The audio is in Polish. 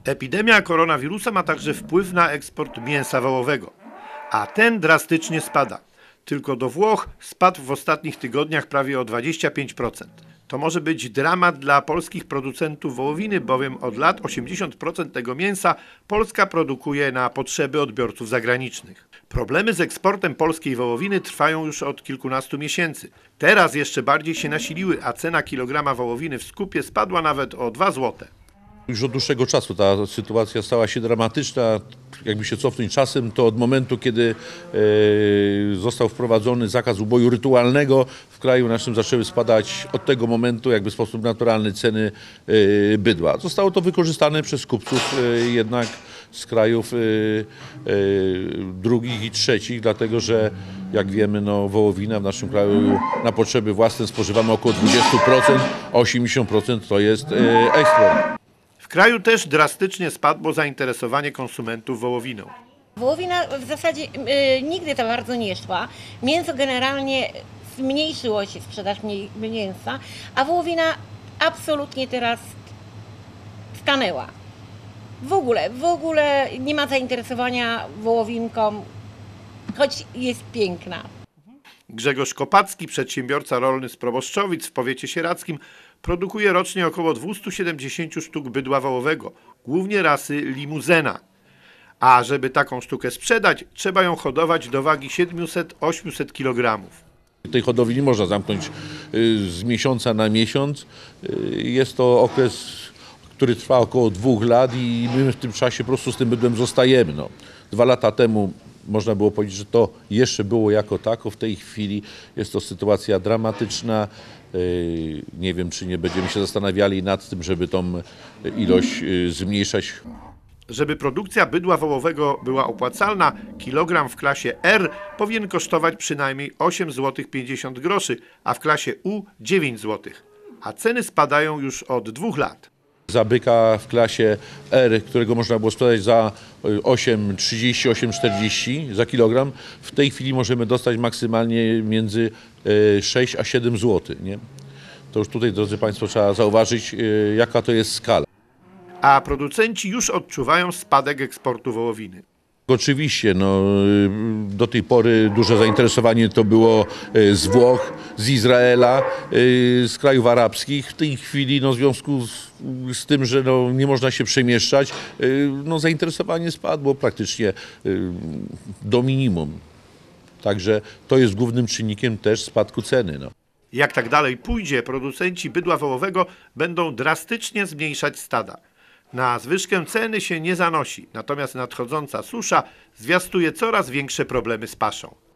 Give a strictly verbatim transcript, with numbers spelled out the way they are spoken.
Epidemia koronawirusa ma także wpływ na eksport mięsa wołowego, a ten drastycznie spada. Tylko do Włoch spadł w ostatnich tygodniach prawie o dwadzieścia pięć procent. To może być dramat dla polskich producentów wołowiny, bowiem od lat osiemdziesiąt procent tego mięsa Polska produkuje na potrzeby odbiorców zagranicznych. Problemy z eksportem polskiej wołowiny trwają już od kilkunastu miesięcy. Teraz jeszcze bardziej się nasiliły, a cena kilograma wołowiny w skupie spadła nawet o dwa złote. Już od dłuższego czasu ta sytuacja stała się dramatyczna. Jakby się cofnąć czasem, to od momentu, kiedy e, został wprowadzony zakaz uboju rytualnego, w kraju naszym zaczęły spadać od tego momentu jakby w sposób naturalny ceny e, bydła. Zostało to wykorzystane przez kupców e, jednak z krajów e, e, drugich i trzecich, dlatego że jak wiemy, no, wołowina w naszym kraju na potrzeby własne spożywamy około dwadzieścia procent, a osiemdziesiąt procent to jest e, eksport. W kraju też drastycznie spadło zainteresowanie konsumentów wołowiną. Wołowina w zasadzie y, nigdy tak bardzo nie szła. Mięso generalnie zmniejszyło się sprzedaż mięsa, a wołowina absolutnie teraz stanęła. W ogóle, w ogóle nie ma zainteresowania wołowinką, choć jest piękna. Grzegorz Kopacki, przedsiębiorca rolny z Proboszczowic w powiecie sieradzkim, produkuje rocznie około dwieście siedemdziesiąt sztuk bydła wołowego, głównie rasy limuzena. A żeby taką sztukę sprzedać, trzeba ją hodować do wagi siedemset do ośmiuset kilogramów. Tej hodowli nie można zamknąć z miesiąca na miesiąc. Jest to okres, który trwa około dwóch lat i my w tym czasie po prostu z tym bydłem zostajemy. No. Dwa lata temu można było powiedzieć, że to jeszcze było jako tako. W tej chwili jest to sytuacja dramatyczna. Nie wiem, czy nie będziemy się zastanawiali nad tym, żeby tą ilość zmniejszać. Żeby produkcja bydła wołowego była opłacalna, kilogram w klasie R powinien kosztować przynajmniej osiem złotych pięćdziesiąt groszy, a w klasie U dziewięć złotych. A ceny spadają już od dwóch lat. Za byka w klasie R, którego można było sprzedać za osiem trzydzieści, osiem czterdzieści za kilogram, w tej chwili możemy dostać maksymalnie między sześć a siedem złotych. Nie? To już tutaj, drodzy Państwo, trzeba zauważyć, jaka to jest skala. A producenci już odczuwają spadek eksportu wołowiny. Oczywiście, no, do tej pory duże zainteresowanie to było z Włoch, z Izraela, z krajów arabskich. W tej chwili, no, w związku z, z tym, że no, nie można się przemieszczać, no, zainteresowanie spadło praktycznie do minimum. Także to jest głównym czynnikiem też spadku ceny. No. Jak tak dalej pójdzie, producenci bydła wołowego będą drastycznie zmniejszać stada. Na zwyżkę ceny się nie zanosi, natomiast nadchodząca susza zwiastuje coraz większe problemy z paszą.